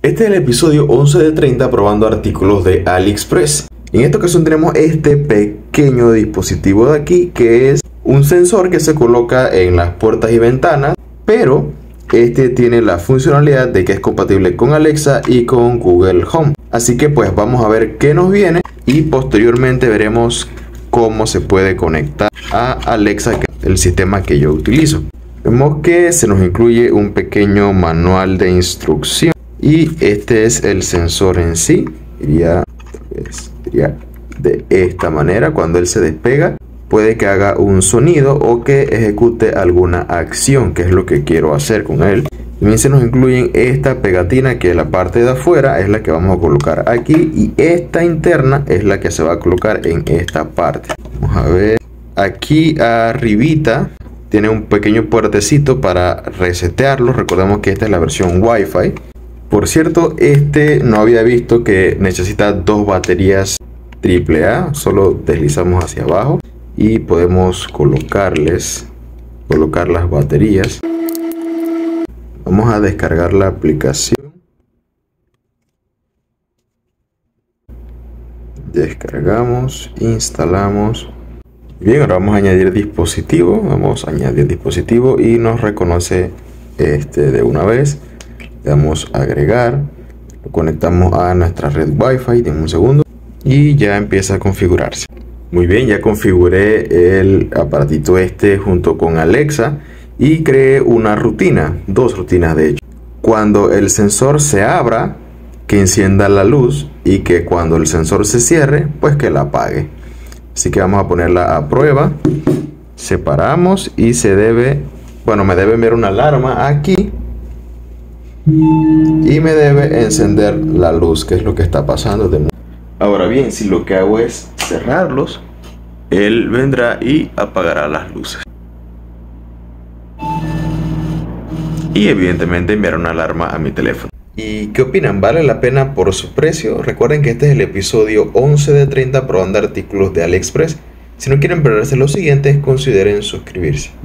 Este es el episodio 11 de 30 probando artículos de AliExpress. En esta ocasión tenemos este pequeño dispositivo de aquí, que es un sensor que se coloca en las puertas y ventanas, pero este tiene la funcionalidad de que es compatible con Alexa y con Google Home. Así que pues vamos a ver qué nos viene y posteriormente veremos cómo se puede conectar a Alexa, que es el sistema que yo utilizo. Vemos que se nos incluye un pequeño manual de instrucción y este es el sensor en sí. Iría de esta manera. Cuando él se despega puede que haga un sonido o que ejecute alguna acción, que es lo que quiero hacer con él. También se nos incluyen esta pegatina, que la parte de afuera es la que vamos a colocar aquí, y esta interna es la que se va a colocar en esta parte. Vamos a ver, aquí arribita tiene un pequeño puertecito para resetearlo. Recordemos que esta es la versión Wi-Fi. Por cierto, no había visto que necesita dos baterías AAA. Solo deslizamos hacia abajo y podemos colocar las baterías. Vamos a descargar la aplicación. Descargamos, instalamos. Bien, ahora vamos a añadir dispositivo. Vamos a añadir dispositivo y nos reconoce de una vez. Le damos a agregar, lo conectamos a nuestra red Wi-Fi. Denme un segundo y ya empieza a configurarse. Muy bien, ya configuré el aparatito junto con Alexa y creé una rutina, dos rutinas de hecho. Cuando el sensor se abra, que encienda la luz, y que cuando el sensor se cierre, pues que la apague. Así que vamos a ponerla a prueba. Separamos y me debe enviar una alarma aquí y me debe encender la luz, que es lo que está pasando. Ahora bien, si lo que hago es cerrarlos, él vendrá y apagará las luces. Y evidentemente enviará una alarma a mi teléfono. ¿Y qué opinan? ¿Vale la pena por su precio? Recuerden que este es el episodio 11 de 30 probando artículos de AliExpress. Si no quieren perderse los siguientes, consideren suscribirse.